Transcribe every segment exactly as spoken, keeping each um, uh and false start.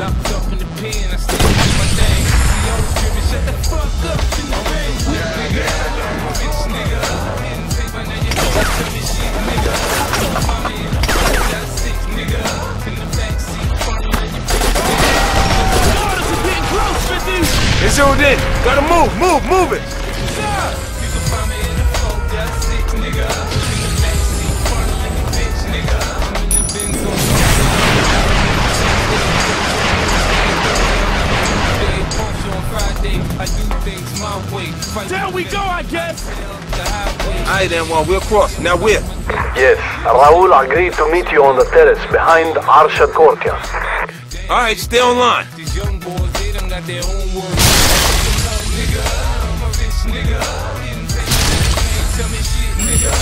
Locked up in the pen, I still do my thing. See, I'm driven, shut the fuck up in the rain. Nigga, I'm a bitch, nigga. And take my name, you can't tell me shit, nigga. I'm in the front, got six, nigga. In the backseat, funneling your bitch, nigga. Orders are getting close, fifty. It's zoomed in. Gotta move, move, move it. You can find me in the four, got six, nigga. In the backseat, funneling your bitch, nigga. I'm in the Benz on I do things my way. There we go, I guess. Alright then, well, we'll cross. Now where? Yes, Raul agreed to meet you on the terrace behind Arshad Courtyard. Alright, stay online. These young boys, they done got their own words. Nigga, I'm a bitch, nigga. Tell me shit, nigga.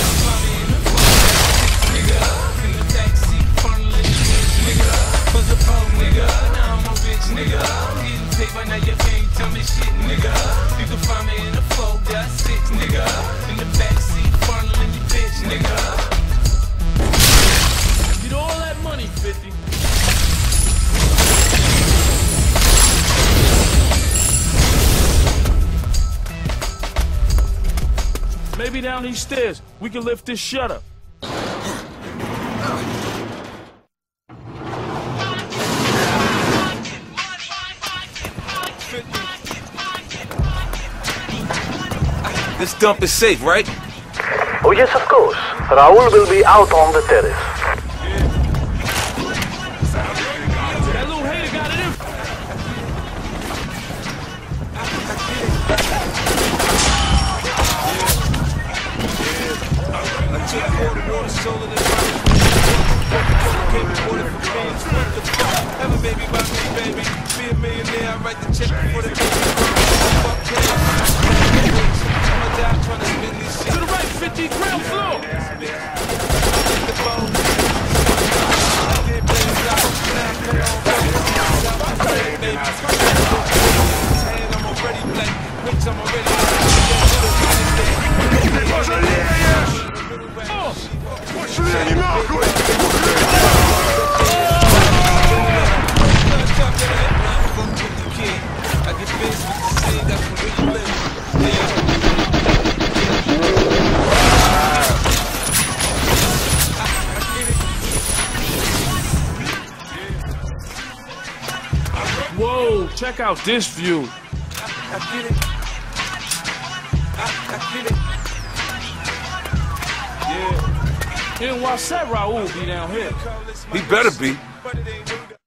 Nigga, in the backseat, funneling bitch, nigga. Was a punk, nigga. Now I'm a bitch, nigga. Getting paid by now you can't tell me shit, nigga. You can find me in the four, got six, nigga. In the backseat, funneling your bitch, nigga. Get all that money, fifty. Maybe down these stairs, we can lift this shutter. This dump is safe, right? Oh yes, of course. Raul will be out on the terrace. That little hater got it in. Have a baby by me, baby. Be a millionaire, I write the check for the To the right, fifty, ground floor. Whoa, check out this view. I get it. I, I get it. Yeah. And why said Raul be down here? He better be.